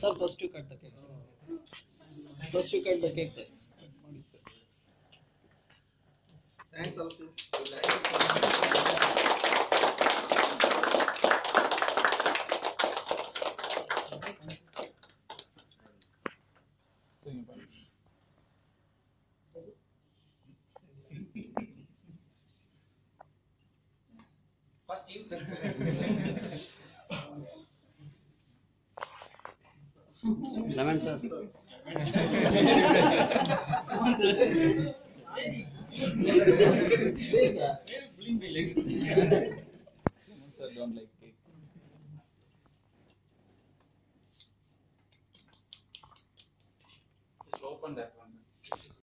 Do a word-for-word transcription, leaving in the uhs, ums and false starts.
Sir, first you cut the cake. Sir. First you cut the cake, sir. Thanks, Alfu. First you. Lemon, sir. Come on, sir. Please, sir. Sir, don't like cake. Just open that one.